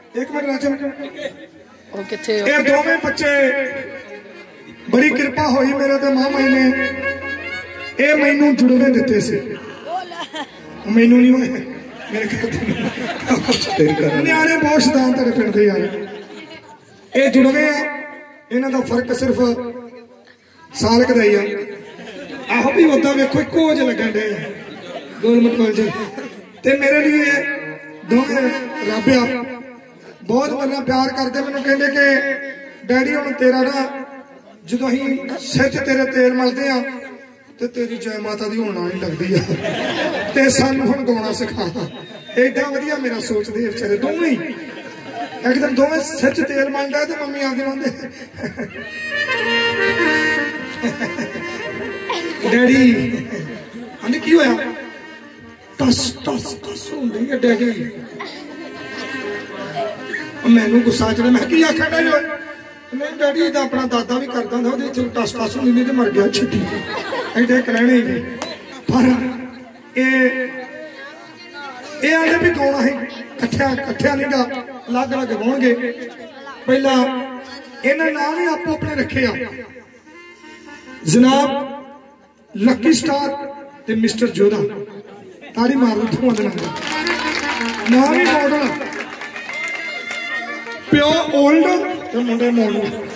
एक मिनट राजन ये दोवें बच्चे बड़ी कृपा हुई मेरे ते मामा ने ये मैनू जुड़वे दिते से मैनू नहीं होए मेरे न्याणे बहुत शैतान तेरे पिंड दे यार ये जुड़वे आ इन्हां दा फर्क सिर्फ साल क दा ही आ आहो भी उदा वेखो इक्को ज लगन डे गोल मटोल च ते मेरे लिए दोवें रब आ बहुत मेरे नाल प्यार करते मैनू कहंदे कि डैडी हुण तेरा ना जो अं सिर च तेरे तेल मलते हैं तो तेरी जय माता दी होना नहीं लगती है ते सानू हुण गाउणा सिखा एडा वधिया मेरा सोचते बेचारे दोवें एकदम दोवें सिर च तेल मलदा ते मम्मी आंदी मंदे डैडी आंदी की होया टस टस टस होंदी है डैडी मैनू गुस्सा चढ़ा मैं की आखा डैडी नहीं डैडी तो अपना दादा भी करता था टस टस होनी नहीं तो मर गया छिट्टी एडे करने ही पर ये आने भी गाउणा है कट्ठिया नहीं गा अलग अलग गाउणगे पहला इन्हें नाम ही आपो अपने रखे आ जनाब लकी स्टार ते मिस्टर जोधा ताड़ी मार दोवां दे नाम ही मॉडल प्यो ओल्ड ते मुंडे मॉडल